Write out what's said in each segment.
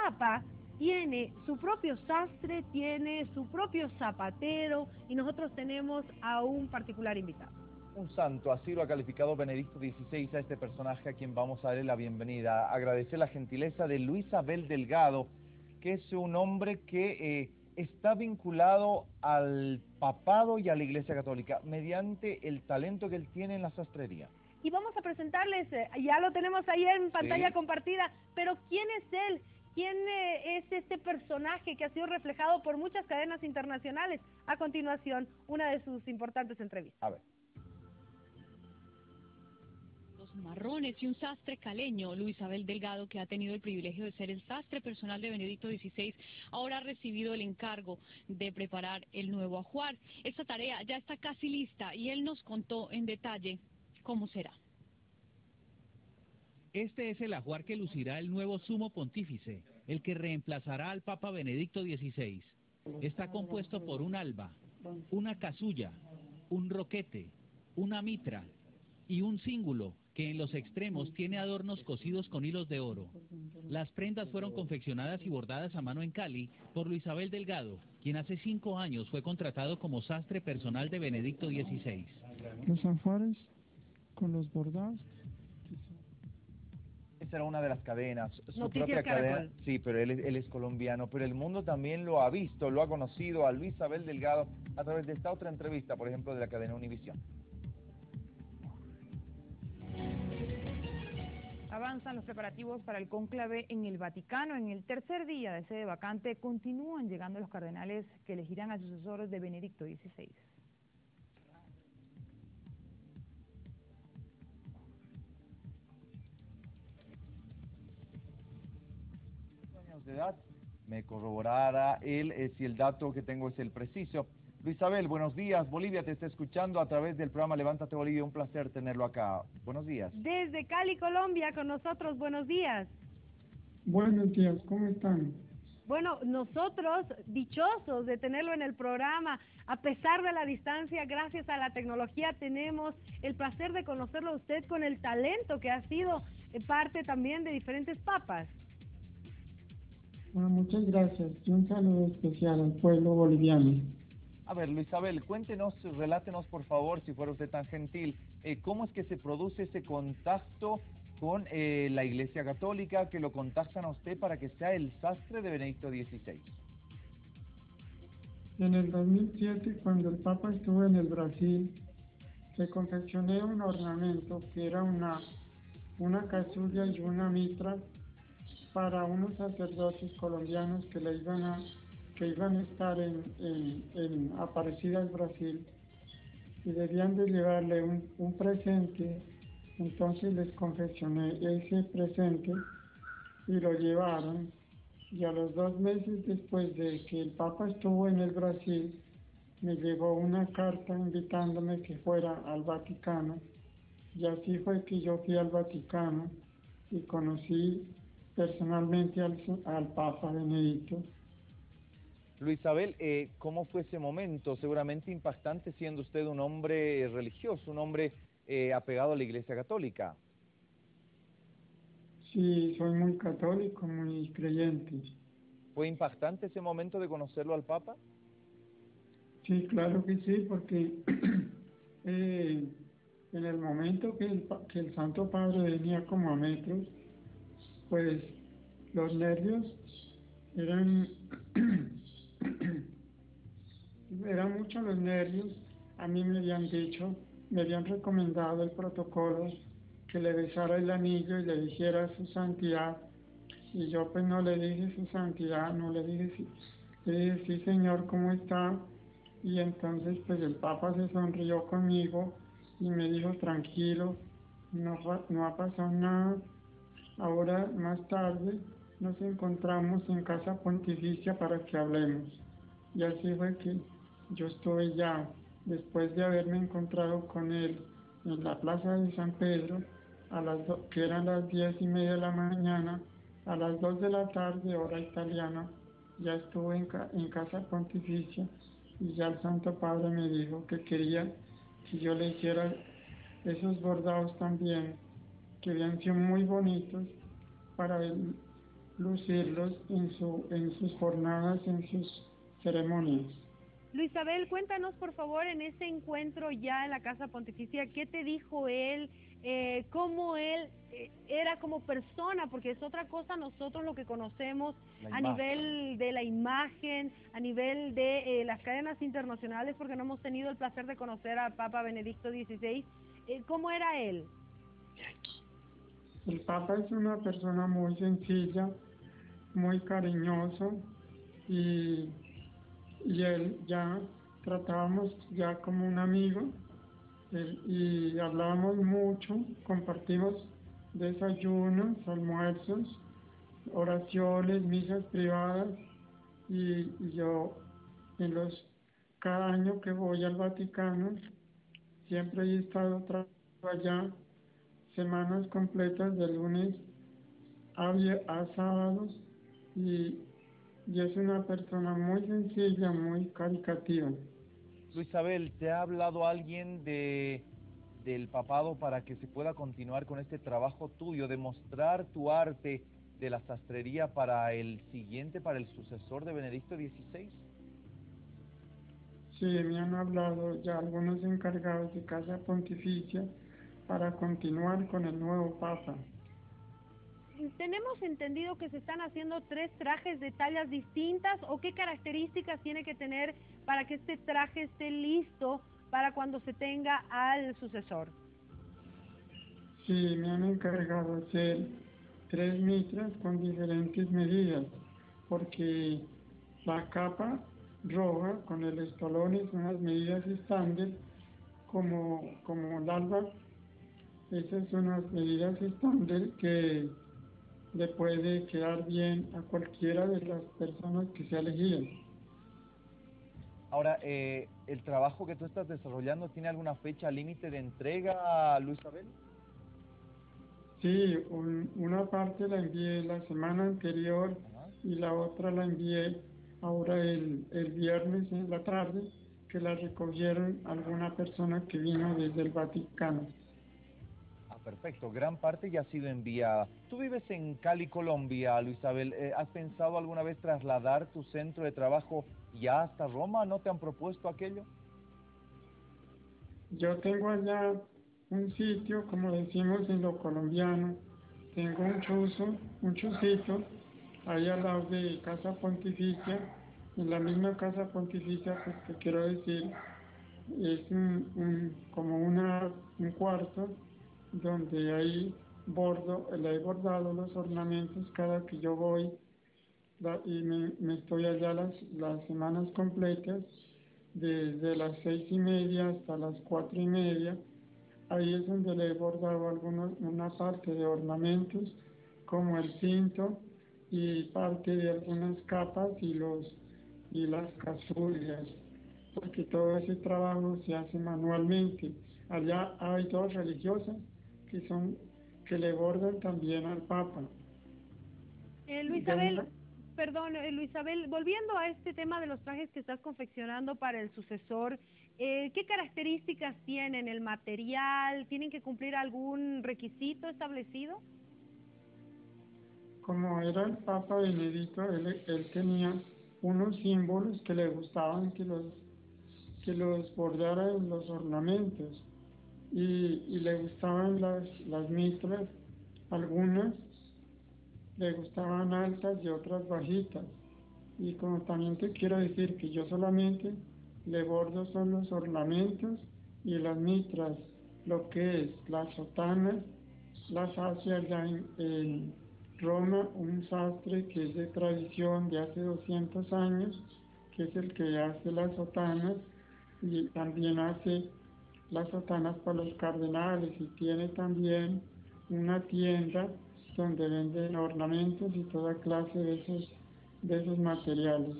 Papa tiene su propio sastre, tiene su propio zapatero y nosotros tenemos a un particular invitado. Un santo, así lo ha calificado Benedicto XVI a este personaje a quien vamos a darle la bienvenida. Agradecer la gentileza de Luis Abel Delgado, que es un hombre que está vinculado al papado y a la Iglesia Católica mediante el talento que él tiene en la sastrería. Y vamos a presentarles, ya lo tenemos ahí en pantalla Sí. compartida, pero ¿quién es él? ¿Quién es este personaje que ha sido reflejado por muchas cadenas internacionales? A continuación, una de sus importantes entrevistas. A ver. Los marrones y un sastre caleño, Luis Abel Delgado, que ha tenido el privilegio de ser el sastre personal de Benedicto XVI, ahora ha recibido el encargo de preparar el nuevo ajuar. Esta tarea ya está casi lista y él nos contó en detalle cómo será. Este es el ajuar que lucirá el nuevo sumo pontífice, el que reemplazará al Papa Benedicto XVI. Está compuesto por un alba, una casulla, un roquete, una mitra y un cíngulo que en los extremos tiene adornos cosidos con hilos de oro. Las prendas fueron confeccionadas y bordadas a mano en Cali por Luis Abel Delgado, quien hace 5 años fue contratado como sastre personal de Benedicto XVI. Los ajuares con los bordados. Esa era una de las cadenas, su Noticias propia cadena. Caracol. Sí, pero él es colombiano, pero el mundo también lo ha visto, lo ha conocido a Luis Abel Delgado a través de esta otra entrevista, por ejemplo, de la cadena Univisión. Avanzan los preparativos para el cónclave en el Vaticano. En el tercer día de sede vacante continúan llegando los cardenales que elegirán a sucesores de Benedicto XVI. Años de edad, me corroborará él si el dato que tengo es el preciso. Luis Abel, buenos días. Bolivia te está escuchando a través del programa Levántate Bolivia. Un placer tenerlo acá. Buenos días. Desde Cali, Colombia, con nosotros, buenos días. Buenos días, ¿cómo están? Bueno, nosotros dichosos de tenerlo en el programa, a pesar de la distancia, gracias a la tecnología tenemos el placer de conocerlo a usted con el talento que ha sido parte también de diferentes papas. Bueno, muchas gracias y un saludo especial al pueblo boliviano. A ver, Luis Abel, cuéntenos, relátenos por favor, si fuera usted tan gentil, cómo es que se produce ese contacto con la Iglesia Católica, que lo contactan a usted para que sea el sastre de Benedicto XVI. En el 2007, cuando el Papa estuvo en el Brasil, le confeccioné un ornamento que era una casulla y una mitra para unos sacerdotes colombianos que iban a estar en Aparecidas, Brasil, y debían de llevarle un presente. Entonces les confeccioné ese presente y lo llevaron, y a los 2 meses después de que el Papa estuvo en el Brasil, me llegó una carta invitándome que fuera al Vaticano, y así fue que yo fui al Vaticano y conocí personalmente al Papa Benedicto. Luis Abel, ¿cómo fue ese momento? Seguramente impactante, siendo usted un hombre religioso, un hombre apegado a la Iglesia Católica. Sí, soy muy católico, muy creyente. ¿Fue impactante ese momento de conocerlo al Papa? Sí, claro que sí, porque en el momento que el Santo Padre venía como a metros, pues los nervios eran, eran muchos los nervios. A mí me habían dicho, me habían recomendado el protocolo, que le besara el anillo y le dijera su santidad, y yo pues no le dije su santidad, no le dije sí, le dije sí señor, ¿cómo está? Y entonces pues el Papa se sonrió conmigo y me dijo tranquilo, no ha pasado nada. Ahora más tarde nos encontramos en Casa Pontificia para que hablemos. Y así fue que yo estuve ya, después de haberme encontrado con él en la Plaza de San Pedro, que eran las 10:30 de la mañana, a las 2 de la tarde, hora italiana, ya estuve en Casa Pontificia, y ya el Santo Padre me dijo que quería que yo le hiciera esos bordados también, que habían sido muy bonitos para lucirlos en sus jornadas, en sus ceremonias. Luisabel, cuéntanos por favor en ese encuentro ya en la Casa Pontificia, ¿qué te dijo él? ¿Cómo él era como persona? Porque es otra cosa nosotros lo que conocemos a nivel de la imagen, a nivel de las cadenas internacionales, porque no hemos tenido el placer de conocer al Papa Benedicto XVI. ¿Cómo era él? El Papa es una persona muy sencilla, muy cariñoso, y él ya tratábamos ya como un amigo, y hablábamos mucho, compartimos desayunos, almuerzos, oraciones, misas privadas, y yo cada año que voy al Vaticano siempre he estado allá semanas completas de lunes a sábados, y es una persona muy sencilla, muy caritativa. Luisabel, ¿te ha hablado alguien del papado para que se pueda continuar con este trabajo tuyo, de mostrar tu arte de la sastrería para el siguiente, para el sucesor de Benedicto XVI? Sí, me han hablado ya algunos encargados de Casa Pontificia para continuar con el nuevo Papa. Tenemos entendido que se están haciendo 3 trajes de tallas distintas, ¿o qué características tiene que tener para que este traje esté listo para cuando se tenga al sucesor? Sí, me han encargado hacer 3 mitras con diferentes medidas, porque la capa roja con el estolón es unas medidas estándar, como el alba. Esas son las medidas estándar que le puede quedar bien a cualquiera de las personas que se elegidas. Ahora, ¿el trabajo que tú estás desarrollando tiene alguna fecha límite de entrega, Luisabel? Sí, una parte la envié la semana anterior. Ajá. Y la otra la envié ahora el viernes en la tarde, que la recogieron alguna persona que vino desde el Vaticano. Perfecto, gran parte ya ha sido enviada. Tú vives en Cali, Colombia, Luisabel. ¿Has pensado alguna vez trasladar tu centro de trabajo ya hasta Roma? ¿No te han propuesto aquello? Yo tengo allá un sitio, como decimos en lo colombiano, tengo un chusito, ahí al lado de Casa Pontificia. En la misma Casa Pontificia, pues te quiero decir, es como un cuarto donde ahí le he bordado los ornamentos cada que yo voy, y me estoy allá las semanas completas, desde las 6:30 hasta las 4:30. Ahí es donde le he bordado una parte de ornamentos, como el cinto, y parte de algunas capas y las casullas, porque todo ese trabajo se hace manualmente. Allá hay 2 religiosas que le bordan también al Papa. Luisabel, Luisabel, volviendo a este tema de los trajes que estás confeccionando para el sucesor, ¿qué características tienen? ¿El material? ¿Tienen que cumplir algún requisito establecido? Como era el Papa Benedicto, él tenía unos símbolos que le gustaban que los bordara en los ornamentos, y le gustaban las mitras, algunas le gustaban altas y otras bajitas. Y como también te quiero decir que yo solamente le bordo son los ornamentos y las mitras, lo que es las sotanas, las hace allá en Roma un sastre que es de tradición de hace 200 años, que es el que hace las sotanas, y también hace las sotanas para los cardenales, y tiene también una tienda donde venden ornamentos y toda clase de esos materiales.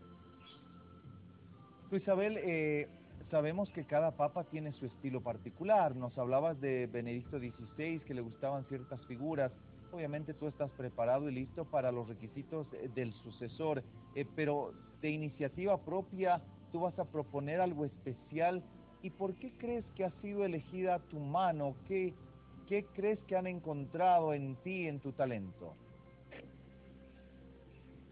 Isabel, sabemos que cada papa tiene su estilo particular. Nos hablabas de Benedicto XVI, que le gustaban ciertas figuras. Obviamente tú estás preparado y listo para los requisitos del sucesor, pero de iniciativa propia tú vas a proponer algo especial. ¿Y por qué crees que ha sido elegida tu mano? ¿Qué crees que han encontrado en ti, en tu talento?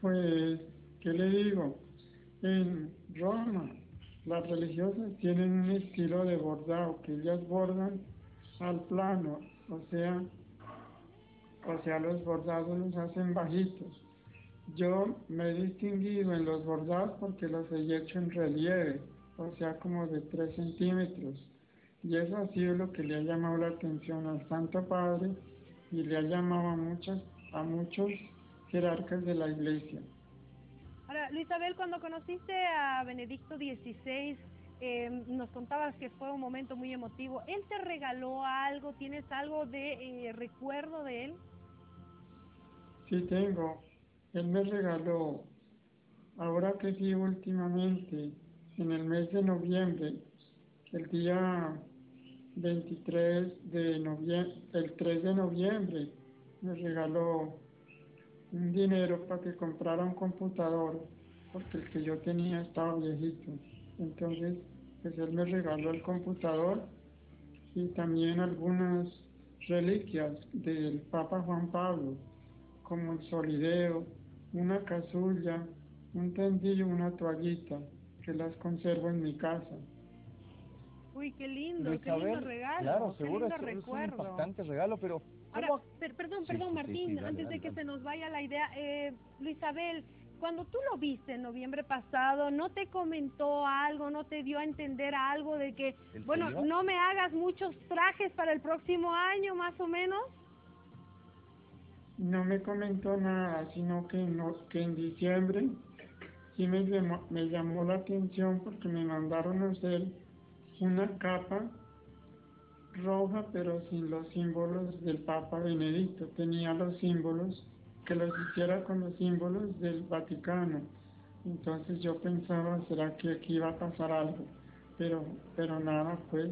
Pues, ¿qué le digo? En Roma, las religiosas tienen un estilo de bordado, que ellas bordan al plano, o sea, los bordados los hacen bajitos. Yo me he distinguido en los bordados porque los he hecho en relieve, o sea, como de 3 centímetros. Y eso ha sido lo que le ha llamado la atención al Santo Padre y le ha llamado a muchos jerarcas de la Iglesia. Ahora, Luisabel, cuando conociste a Benedicto XVI, nos contabas que fue un momento muy emotivo. ¿Él te regaló algo? ¿Tienes algo de recuerdo de él? Sí tengo. Él me regaló, ahora que sí últimamente, en el mes de noviembre, el día 23 de noviembre, el 3 de noviembre, me regaló un dinero para que comprara un computador, porque el que yo tenía estaba viejito. Entonces, pues él me regaló el computador y también algunas reliquias del Papa Juan Pablo, como el solideo, una casulla, un tendillo, una toallita, que las conservo en mi casa. Uy, qué lindo Luisabel, regalo, claro, qué seguro, lindo es un recuerdo. impactante regalo, pero Ahora, ¿cómo? perdón, Sí, sí, Martín, dale, antes de dale, que dale. se nos vaya la idea, Luisabel, cuando tú lo viste en noviembre pasado, ¿no te comentó algo, no te dio a entender algo de que, ¿Él se bueno, iba? no me hagas muchos trajes para el próximo año, más o menos? No me comentó nada, sino que en diciembre sí me llamó la atención porque me mandaron a hacer una capa roja, pero sin los símbolos del Papa Benedicto. Tenía los símbolos, que los hiciera con los símbolos del Vaticano. Entonces yo pensaba, ¿será que aquí iba a pasar algo? Pero nada, pues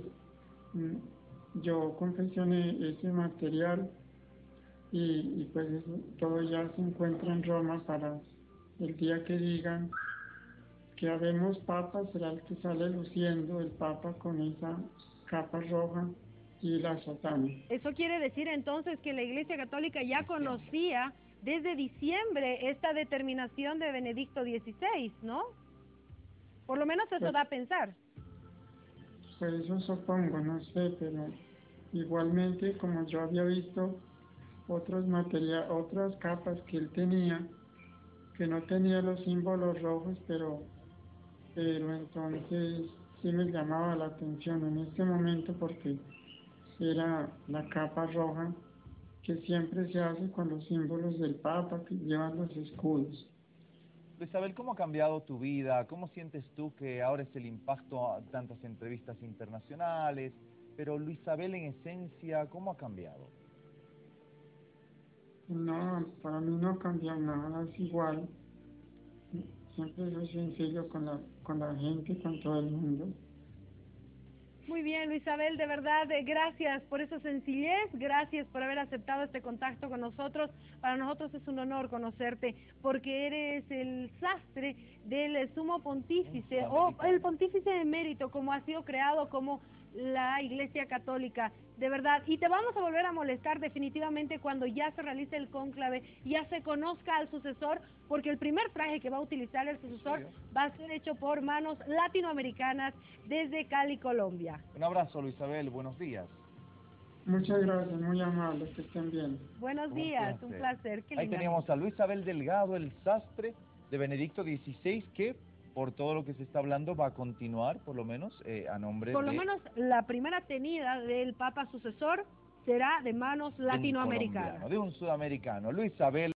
yo confeccioné ese material y pues eso, todo ya se encuentra en Roma para el día que digan que habemos papa, será el que sale luciendo el papa con esa capa roja y la sotana. Eso quiere decir entonces que la Iglesia Católica ya conocía desde diciembre esta determinación de Benedicto XVI, ¿no? Por lo menos eso Pues, da a pensar. pues eso supongo, no sé, pero igualmente como yo había visto otras capas que él tenía, que no tenía los símbolos rojos, pero entonces sí me llamaba la atención en este momento porque era la capa roja que siempre se hace con los símbolos del Papa que llevan los escudos. Luisabel, ¿cómo ha cambiado tu vida? ¿Cómo sientes tú que ahora es el impacto a tantas entrevistas internacionales? Pero Luisabel, en esencia, ¿cómo ha cambiado? No, para mí no cambia nada, es igual. Siempre soy sencillo con la gente, con todo el mundo. Muy bien, Luisabel, de verdad, gracias por esa sencillez, gracias por haber aceptado este contacto con nosotros. Para nosotros es un honor conocerte, porque eres el sastre del sumo pontífice, o el pontífice emérito, como ha sido creado como la Iglesia Católica, de verdad. Y te vamos a volver a molestar definitivamente cuando ya se realice el cónclave, ya se conozca al sucesor, porque el primer traje que va a utilizar el sucesor va a ser hecho por manos latinoamericanas desde Cali, Colombia. Un abrazo, Luisabel, buenos días. Muchas gracias, muy amables, que estén bien. Buenos días, un placer. Qué Ahí linda. teníamos a Luisabel Delgado, el sastre de Benedicto XVI, que por todo lo que se está hablando va a continuar, por lo menos, a nombre Por de... lo menos la primera tenida del Papa sucesor será de manos un latinoamericanas. colombiano, de un sudamericano. Luisabel.